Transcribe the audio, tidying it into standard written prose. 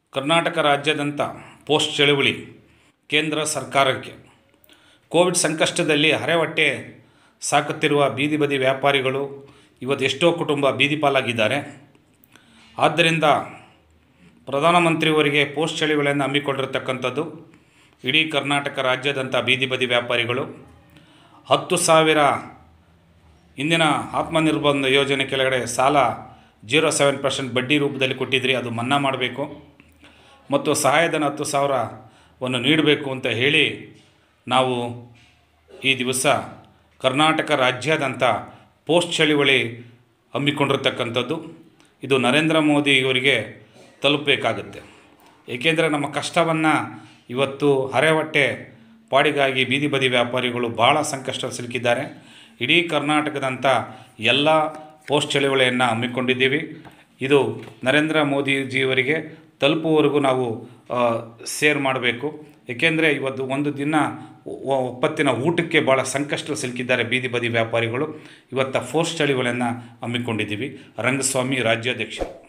ಕರ್ನಾಟಕ ರಾಜ್ಯಾದ್ಯಂತ ಪೋಸ್ಟ್ ಚಳುವಳಿ ಕೇಂದ್ರ ಸರ್ಕಾರಕ್ಕೆ. ಕೋವಿಡ್ ಸಂಕಷ್ಟದಲ್ಲಿ ಹರೆಹೊಟ್ಟೆ ಸಾಕುತ್ತಿರುವ ಬೀದಿ ಬದಿ ವ್ಯಾಪಾರಿಗಳು ಇವತ್ತು ಎಷ್ಟೋ ಕುಟುಂಬ ಬೀದಿ ಪಾಲಾಗಿದ್ದಾರೆ. ಆದ್ದರಿಂದ ಪ್ರಧಾನಮಂತ್ರಿಯವರಿಗೆ ಪೋಸ್ಟ್ ಚಳುವಳಿಯನ್ನು ಹಮ್ಮಿಕೊಂಡಿರತಕ್ಕಂಥದ್ದು ಇಡೀ ಕರ್ನಾಟಕ ರಾಜ್ಯಾದ್ಯಂತ ಬೀದಿ ಬದಿ ವ್ಯಾಪಾರಿಗಳು 10,000 ಇಂದಿನ ಆತ್ಮನಿರ್ಭರ್ ಯೋಜನೆ ಕೆಳಗಡೆ ಸಾಲ 0.7% ಬಡ್ಡಿ ರೂಪದಲ್ಲಿ ಕೊಟ್ಟಿದ್ರಿ, ಅದು ಮನ್ನಾ ಮಾಡಬೇಕು ಮತ್ತು ಸಹಾಯಧನ 10,000ವನ್ನು ನೀಡಬೇಕು ಅಂತ ಹೇಳಿ ನಾವು ಈ ದಿವಸ ಕರ್ನಾಟಕ ರಾಜ್ಯಾದ್ಯಂತ ಪೋಸ್ಟ್ ಚಳುವಳಿ ಹಮ್ಮಿಕೊಂಡಿರ್ತಕ್ಕಂಥದ್ದು. ಇದು ನರೇಂದ್ರ ಮೋದಿ ಇವರಿಗೆ ತಲುಪಬೇಕಾಗುತ್ತೆ. ಏಕೆಂದರೆ ನಮ್ಮ ಕಷ್ಟವನ್ನು ಇವತ್ತು ಹರೆಹೊಟ್ಟೆ ಪಾಡಿಗಾಗಿ ಬೀದಿ ಬದಿ ವ್ಯಾಪಾರಿಗಳು ಭಾಳ ಸಂಕಷ್ಟ ಸಿಲುಕಿದ್ದಾರೆ. ಇಡೀ ಕರ್ನಾಟಕದಂಥ ಎಲ್ಲ ಪೋಸ್ಟ್ ಚಳುವಳಿಯನ್ನು ಹಮ್ಮಿಕೊಂಡಿದ್ದೀವಿ. ಇದು ನರೇಂದ್ರ ಮೋದಿಜಿಯವರಿಗೆ ತಲುಪುವವರೆಗೂ ನಾವು ಶೇರ್ ಮಾಡಬೇಕು. ಏಕೆಂದರೆ ಇವತ್ತು ಒಂದು ದಿನ ಒಪ್ಪತ್ತಿನ ಊಟಕ್ಕೆ ಭಾಳ ಸಂಕಷ್ಟ ಸಿಲುಕಿದ್ದಾರೆ ಬೀದಿ ಬದಿ ವ್ಯಾಪಾರಿಗಳು. ಇವತ್ತು ಪೋಸ್ಟ್ ಚಳುವಳಿಯನ್ನು ಹಮ್ಮಿಕೊಂಡಿದ್ದೀವಿ. ರಂಗಸ್ವಾಮಿ, ರಾಜ್ಯಾಧ್ಯಕ್ಷ.